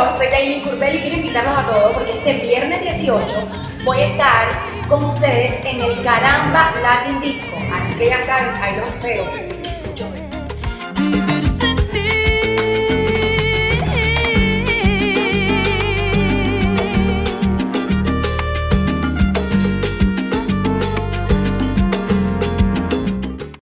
soy Yailin Curbel y quiero invitarlos a todos porque este viernes 18 voy a estar con ustedes en el Caramba Latin Disco. Así que ya saben, ahí los espero.